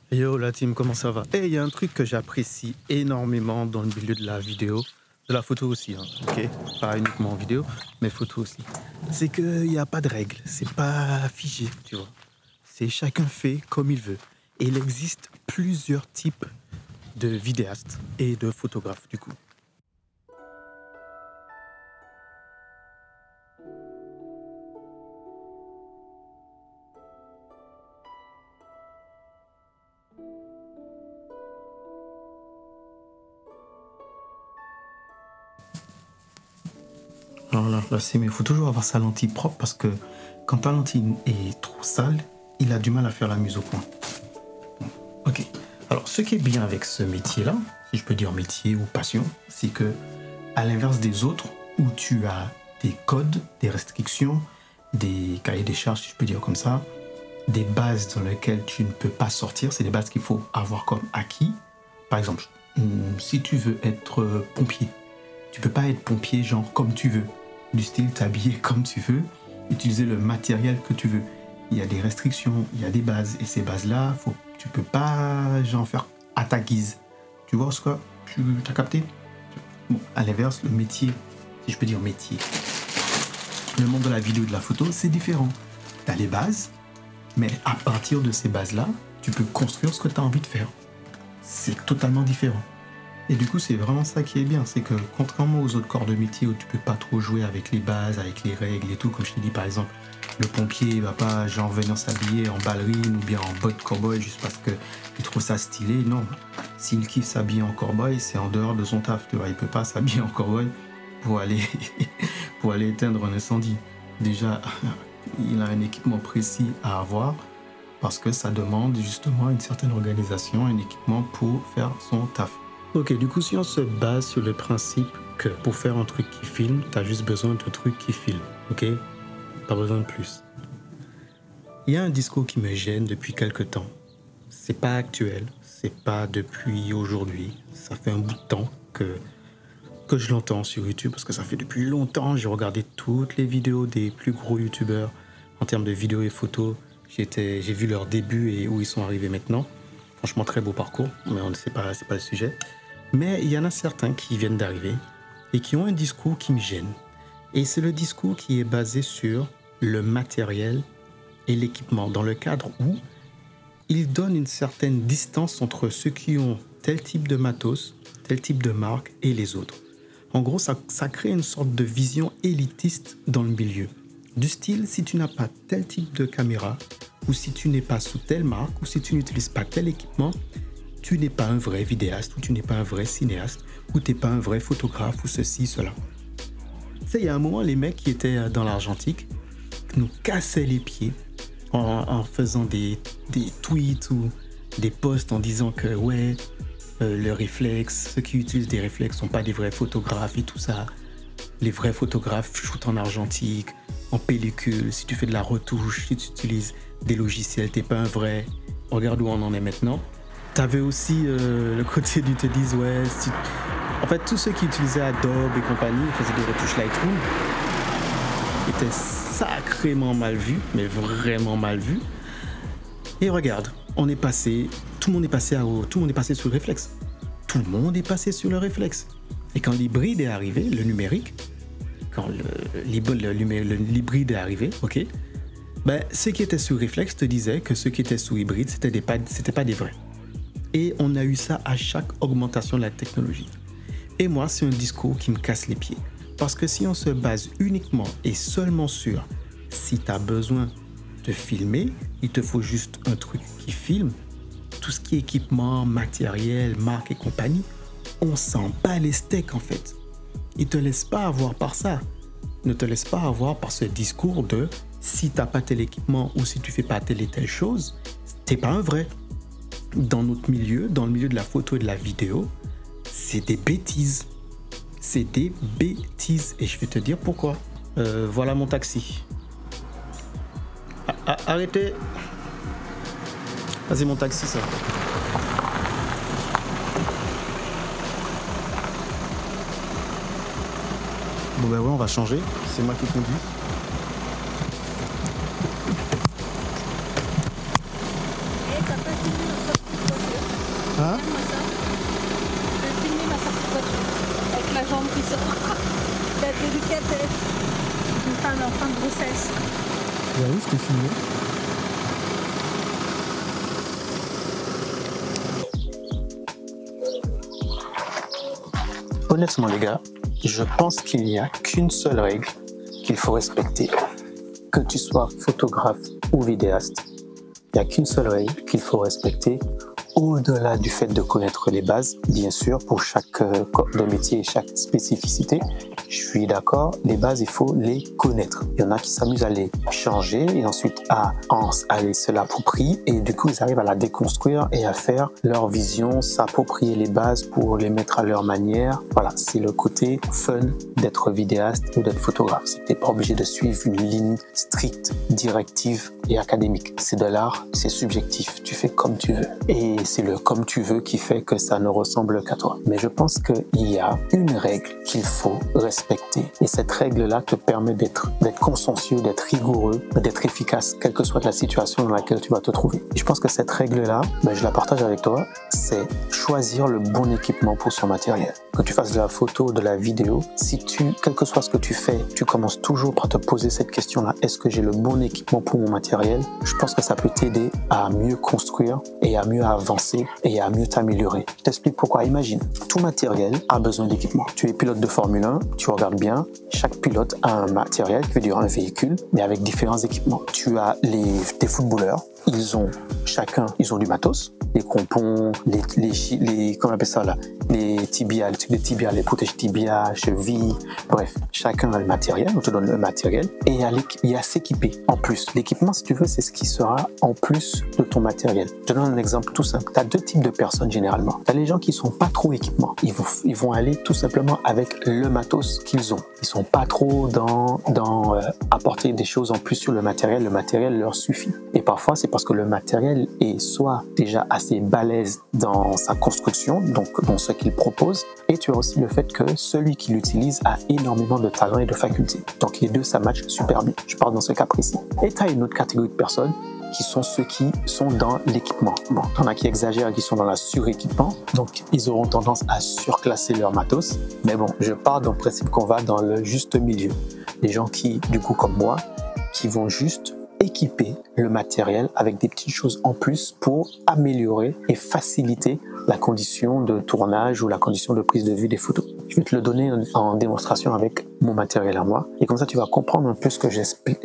Yo la team, comment ça va? Il y a un truc que j'apprécie énormément dans le milieu de la vidéo, de la photo aussi, hein, ok? Pas uniquement en vidéo, mais photo aussi. C'est qu'il n'y a pas de règles, c'est pas figé, tu vois. C'est chacun fait comme il veut. Et il existe plusieurs types de vidéastes et de photographes du coup. Alors là c'est mieux. Il faut toujours avoir sa lentille propre parce que quand ta lentille est trop sale, il a du mal à faire la mise au point. Ok. Alors, ce qui est bien avec ce métier-là, si je peux dire métier ou passion, c'est que, à l'inverse des autres, où tu as des codes, des restrictions, des cahiers des charges, si je peux dire comme ça, des bases dans lesquelles tu ne peux pas sortir, c'est des bases qu'il faut avoir comme acquis. Par exemple, si tu veux être pompier, tu peux pas être pompier genre comme tu veux, du style t'habiller comme tu veux, utiliser le matériel que tu veux. Il y a des restrictions, il y a des bases, et ces bases-là, tu peux pas genre faire à ta guise. Tu vois ce que tu as capté? Bon, à l'inverse, le métier, si je peux dire métier, le monde de la vidéo et de la photo, c'est différent. Tu as les bases, mais à partir de ces bases-là, tu peux construire ce que tu as envie de faire. C'est totalement différent. Et du coup, c'est vraiment ça qui est bien, c'est que contrairement aux autres corps de métier où tu peux pas trop jouer avec les bases, avec les règles et tout, comme je t'ai dit par exemple, le pompier il va pas genre venir s'habiller en ballerine ou bien en bottes cowboy juste parce qu'il trouve ça stylé. Non, s'il kiffe s'habiller en cowboy, c'est en dehors de son taf, tu vois. Il peut pas s'habiller en cowboy pour aller éteindre un incendie. Déjà, il a un équipement précis à avoir parce que ça demande justement une certaine organisation, un équipement pour faire son taf. Ok, du coup, si on se base sur le principe que pour faire un truc qui filme, t'as juste besoin d'un truc qui filme, ok? Pas besoin de plus. Il y a un discours qui me gêne depuis quelque temps. C'est pas actuel, c'est pas depuis aujourd'hui. Ça fait un bout de temps que je l'entends sur YouTube, parce que ça fait depuis longtemps. J'ai regardé toutes les vidéos des plus gros YouTubeurs en termes de vidéos et photos. J'ai vu leur début et où ils sont arrivés maintenant. Franchement, très beau parcours, mais c'est pas le sujet. Mais il y en a certains qui viennent d'arriver et qui ont un discours qui me gêne. Et c'est le discours qui est basé sur le matériel et l'équipement, dans le cadre où ils donnent une certaine distance entre ceux qui ont tel type de matos, tel type de marque et les autres. En gros, ça crée une sorte de vision élitiste dans le milieu. Du style, si tu n'as pas tel type de caméra, ou si tu n'es pas sous telle marque, ou si tu n'utilises pas tel équipement, tu n'es pas un vrai vidéaste, ou tu n'es pas un vrai cinéaste, ou tu n'es pas un vrai photographe, ou ceci, cela. Tu sais, il y a un moment, les mecs qui étaient dans l'argentique nous cassaient les pieds en faisant des tweets ou des posts en disant que, ouais, le réflexe, ceux qui utilisent des réflexes ne sont pas des vrais photographes et tout ça. Les vrais photographes shootent en argentique, en pellicule. Si tu fais de la retouche, si tu utilises des logiciels, t'es pas un vrai. Regarde où on en est maintenant. T'avais aussi le côté du te disent, ouais, en fait, tous ceux qui utilisaient Adobe et compagnie, faisaient des retouches Lightroom, étaient sacrément mal vus, mais vraiment mal vus. Et regarde, tout le monde est passé sur le réflexe. Tout le monde est passé sur le réflexe. Et quand l'hybride est arrivé, le numérique, quand l'hybride est arrivé, ok, ben, ceux qui étaient sous réflexe te disaient que ceux qui étaient sous hybride, c'était pas des vrais. Et on a eu ça à chaque augmentation de la technologie. Et moi, c'est un discours qui me casse les pieds. Parce que si on se base uniquement et seulement sur si tu as besoin de filmer, il te faut juste un truc qui filme, tout ce qui est équipement, matériel, marque et compagnie, on s'en bat les steaks en fait. Ils ne te laissent pas avoir par ça. Ne te laisse pas avoir par ce discours de si tu n'as pas tel équipement ou si tu ne fais pas telle et telle chose, tu n'es pas un vrai. Dans notre milieu, dans le milieu de la photo et de la vidéo, c'est des bêtises. C'est des bêtises. Et je vais te dire pourquoi. Voilà mon taxi. Arrêtez. Ah, c'est mon taxi, ça. Bon, ben ouais, on va changer. C'est moi qui conduis. Hein? Moi ça. Je vais filmer ma sortie de voiture. Avec la jambe qui sort. La délicatesse. Une femme en fin de grossesse. Bah oui, je t'ai filmé. Honnêtement les gars, je pense qu'il n'y a qu'une seule règle qu'il faut respecter. Que tu sois photographe ou vidéaste, il n'y a qu'une seule règle qu'il faut respecter, au-delà du fait de connaître les bases, bien sûr, pour chaque corps de métier et chaque spécificité. Je suis d'accord, les bases, il faut les connaître. Il y en a qui s'amusent à les changer et ensuite à se l'approprier et du coup, ils arrivent à la déconstruire et à faire leur vision, s'approprier les bases pour les mettre à leur manière. Voilà, c'est le côté fun d'être vidéaste ou d'être photographe. Tu n'es pas obligé de suivre une ligne stricte, directive et académique. C'est de l'art, c'est subjectif. Tu fais comme tu veux. Et c'est le comme tu veux qui fait que ça ne ressemble qu'à toi. Mais je pense qu'il y a une règle qu'il faut respecter. Et cette règle-là te permet d'être consciencieux, d'être rigoureux, d'être efficace, quelle que soit la situation dans laquelle tu vas te trouver. Et je pense que cette règle-là, je la partage avec toi, c'est choisir le bon équipement pour son matériel. Que tu fasses de la photo, de la vidéo, quel que soit ce que tu fais, tu commences toujours par te poser cette question-là. Est-ce que j'ai le bon équipement pour mon matériel? Je pense que ça peut t'aider à mieux construire et à mieux avancer et à mieux t'améliorer. Je t'explique pourquoi. Imagine, tout matériel a besoin d'équipement. Tu es pilote de Formule 1, tu regardes bien, chaque pilote a un matériel, qui veut dire un véhicule, mais avec différents équipements. Tu as tes footballeurs, ils ont du matos, les crampons, comment on appelle ça là, les tibias, les trucs de tibia, les protèges tibia, chevilles, bref, chacun a le matériel, on te donne le matériel et il y a s'équiper en plus. L'équipement, si tu veux, c'est ce qui sera en plus de ton matériel. Je te donne un exemple tout simple. Tu as deux types de personnes généralement. Tu as les gens qui sont pas trop équipements. Ils vont aller tout simplement avec le matos qu'ils ont. Ils sont pas trop dans apporter des choses en plus sur le matériel leur suffit. Et parfois, c'est parce que le matériel est soit déjà assez balèze dans sa construction, donc dans ce qu'il propose, et tu as aussi le fait que celui qui l'utilise a énormément de talent et de facultés. Donc les deux, ça match super bien. Je parle dans ce cas précis. Et tu as une autre catégorie de personnes qui sont ceux qui sont dans l'équipement. Bon, t'en as qui exagèrent et qui sont dans la suréquipement, donc ils auront tendance à surclasser leur matos. Mais bon, je pars dans le principe qu'on va dans le juste milieu. Les gens qui, du coup, comme moi, qui vont juste équiper le matériel avec des petites choses en plus pour améliorer et faciliter la condition de tournage ou la condition de prise de vue des photos. Je vais te le donner en démonstration avec mon matériel à moi et comme ça tu vas comprendre un peu ce que j'explique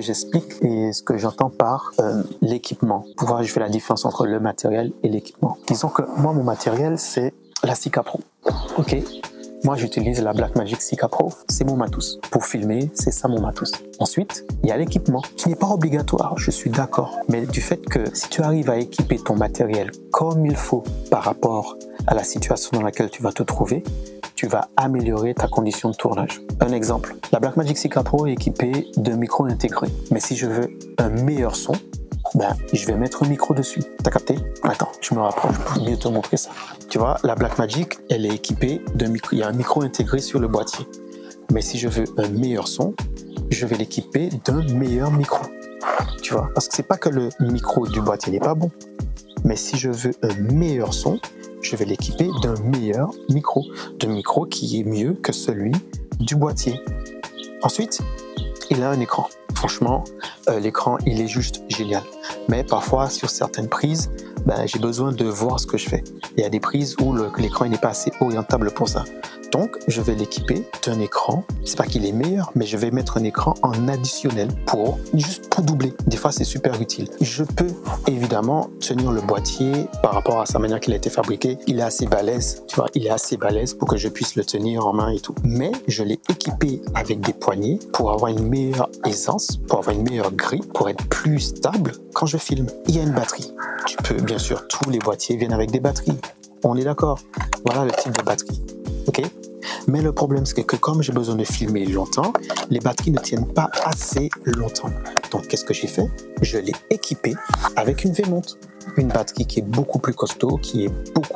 et ce que j'entends par l'équipement. Pour voir, je fais la différence entre le matériel et l'équipement. Disons que moi, mon matériel, c'est la Sika Pro. Ok. Moi, j'utilise la Blackmagic Sika Pro. C'est mon matos. Pour filmer, c'est ça mon matos. Ensuite, il y a l'équipement qui n'est pas obligatoire, je suis d'accord. Mais du fait que si tu arrives à équiper ton matériel comme il faut par rapport à la situation dans laquelle tu vas te trouver, tu vas améliorer ta condition de tournage. Un exemple, la Blackmagic Sika Pro est équipée d'un micro intégré. Mais si je veux un meilleur son, je vais mettre un micro dessus. T'as capté? Attends, je me rapproche pour mieux te montrer ça. Tu vois, la Blackmagic, elle est équipée d'un micro. Il y a un micro intégré sur le boîtier. Mais si je veux un meilleur son, je vais l'équiper d'un meilleur micro. Tu vois, parce que c'est pas que le micro du boîtier n'est pas bon. Mais si je veux un meilleur son, je vais l'équiper d'un meilleur micro. D'un micro qui est mieux que celui du boîtier. Ensuite, il a un écran. Franchement, l'écran, il est juste génial. Mais parfois, sur certaines prises, j'ai besoin de voir ce que je fais. Il y a des prises où l'écran n'est pas assez orientable pour ça. Donc, je vais l'équiper d'un écran. C'est pas qu'il est meilleur, mais je vais mettre un écran en additionnel juste pour doubler. Des fois, c'est super utile. Je peux évidemment tenir le boîtier par rapport à sa manière qu'il a été fabriqué. Il est assez balèze, tu vois, il est assez balèze pour que je puisse le tenir en main et tout. Mais je l'ai équipé avec des poignées pour avoir une meilleure aisance, pour avoir une meilleure grille, pour être plus stable quand je filme. Il y a une batterie. Tu peux, bien sûr, tous les boîtiers viennent avec des batteries. On est d'accord. Voilà le type de batterie. Ok? Mais le problème, c'est que comme j'ai besoin de filmer longtemps, les batteries ne tiennent pas assez longtemps. Donc, qu'est-ce que j'ai fait? Je l'ai équipé avec une V-monte. Une batterie qui est beaucoup plus costaud, qui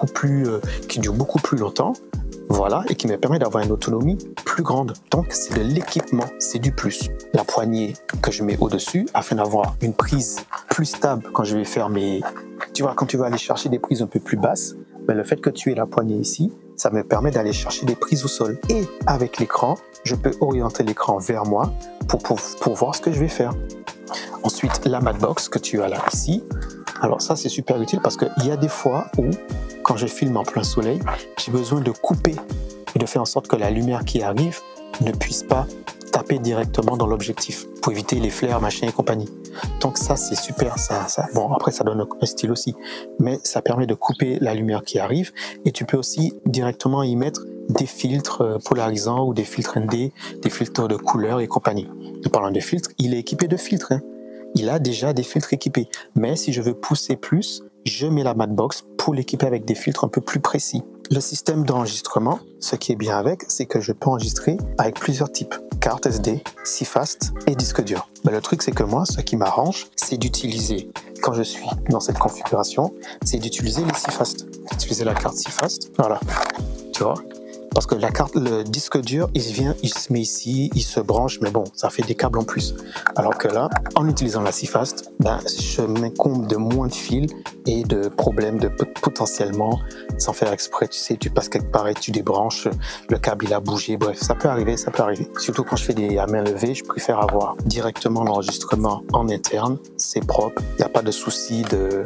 dure beaucoup plus longtemps. Voilà, et qui me permet d'avoir une autonomie plus grande. Donc, c'est de l'équipement, c'est du plus. La poignée que je mets au-dessus, afin d'avoir une prise plus stable quand je vais faire mes... Tu vois, quand tu vas aller chercher des prises un peu plus basses, mais le fait que tu aies la poignée ici, ça me permet d'aller chercher des prises au sol. Et avec l'écran, je peux orienter l'écran vers moi pour voir ce que je vais faire. Ensuite, la matbox que tu as là ici. Alors ça, c'est super utile parce qu'il y a des fois où, quand je filme en plein soleil, j'ai besoin de couper et de faire en sorte que la lumière qui arrive ne puisse pas taper directement dans l'objectif pour éviter les flares, machin et compagnie. Donc ça, c'est super. Bon, après, ça donne un style aussi, mais ça permet de couper la lumière qui arrive et tu peux aussi directement y mettre des filtres polarisants ou des filtres ND, des filtres de couleurs et compagnie. En parlant de filtres, il est équipé de filtres. Hein. Il a déjà des filtres équipés. Mais si je veux pousser plus, je mets la matbox pour l'équiper avec des filtres un peu plus précis. Le système d'enregistrement, ce qui est bien avec, c'est que je peux enregistrer avec plusieurs types. Carte SD, CFast et disque dur. Mais le truc, c'est que moi, ce qui m'arrange, c'est d'utiliser, quand je suis dans cette configuration, c'est d'utiliser les CFast. D'utiliser la carte CFast. Voilà. Tu vois ? Parce que la carte, le disque dur, il se met ici, il se branche, mais bon, ça fait des câbles en plus. Alors que là, en utilisant la CFast, ben, je m'incombe de moins de fils et de problèmes de potentiellement, sans faire exprès, tu sais, tu passes quelque part et tu débranches, le câble il a bougé, bref, ça peut arriver, ça peut arriver. Surtout quand je fais des à main levée, je préfère avoir directement l'enregistrement en interne, c'est propre, il n'y a pas de souci de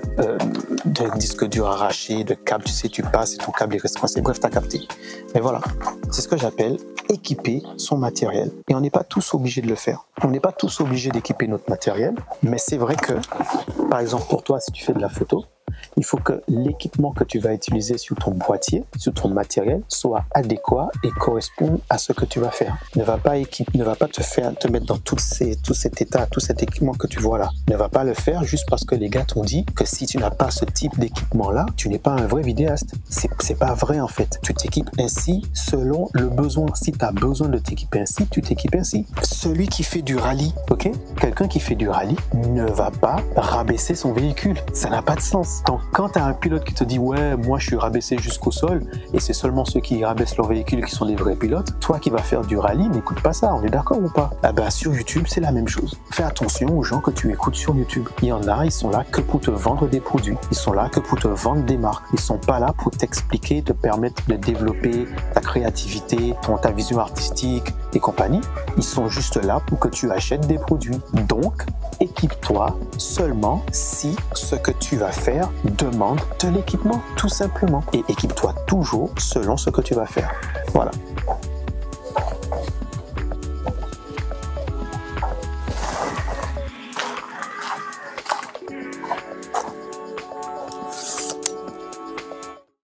disque dur arraché, de câble, tu sais, tu passes et ton câble il reste coincé, bref, t'as capté. Mais voilà, c'est ce que j'appelle équiper son matériel. Et on n'est pas tous obligés de le faire. On n'est pas tous obligés d'équiper notre matériel, mais c'est vrai que, par exemple pour toi, si tu fais de la photo, il faut que l'équipement que tu vas utiliser sur ton boîtier, sur ton matériel, soit adéquat et corresponde à ce que tu vas faire. Ne va pas te mettre dans tout cet état, tout cet équipement que tu vois là. Ne va pas le faire juste parce que les gars t'ont dit que si tu n'as pas ce type d'équipement là, tu n'es pas un vrai vidéaste. C'est pas vrai en fait. Tu t'équipes ainsi selon le besoin. Si tu as besoin de t'équiper ainsi, tu t'équipes ainsi. Celui qui fait du rallye, ok? Quelqu'un qui fait du rallye ne va pas rabaisser son véhicule. Ça n'a pas de sens. Donc, quand tu as un pilote qui te dit « Ouais, moi je suis rabaissé jusqu'au sol » et c'est seulement ceux qui rabaissent leur véhicule qui sont des vrais pilotes, toi qui vas faire du rallye, n'écoute pas ça, on est d'accord ou pas? Ah ben, sur YouTube, c'est la même chose. Fais attention aux gens que tu écoutes sur YouTube. Il y en a, ils sont là que pour te vendre des produits. Ils sont là que pour te vendre des marques. Ils sont pas là pour t'expliquer, te permettre de développer ta créativité, ta vision artistique et compagnie. Ils sont juste là pour que tu achètes des produits. Donc, équipe-toi seulement si ce que tu vas faire demande de l'équipement, tout simplement. Et équipe-toi toujours selon ce que tu vas faire. Voilà.